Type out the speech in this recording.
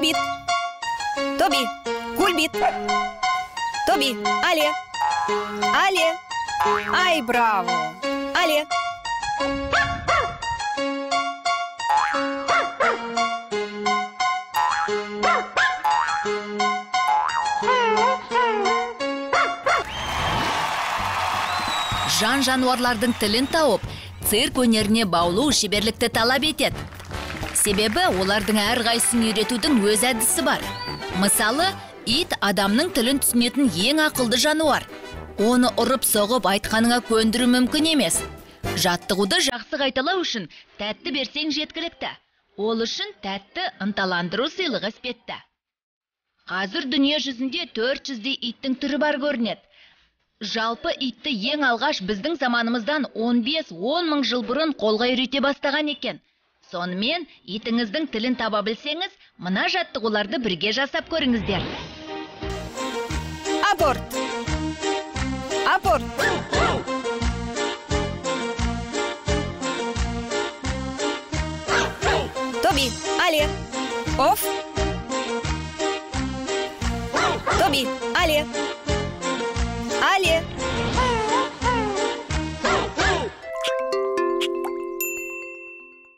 кульбит. Тоби, кульбит. Тоби, але. Але. Ай, браво. Але. Жан-жануарлардың тілін тауып, цирк өнеріне баулу шеберлікті талап етеді. Себебі олардың әрқайсысын үйретудің өз әдісі бар. Мысалы, ит адамның тілін түсінетін ең ақылды жануар. Оны ұрып-соғып айтқаныңа көндіру мүмкін емес. Жаттығуды жақсы қайталау үшін тәтті берсең жеткілікті. Ол үшін тәтті ынталандыру сыйлығы іспетті. Қазір дүние жүзінде 400-дей иттің түрі бар көрінеді. Жалпы итті ең алғаш біздің заманымыздан 15-10 мың жыл бұрын қолға үйрете бастаған екен. Сонымен, итіңіздің тілін таба білсеңіз, мына жаттығуларды бірге жасап көріңіздер. Апорт. Апорт. Тоби, але. Оф. Тоби, але. Але.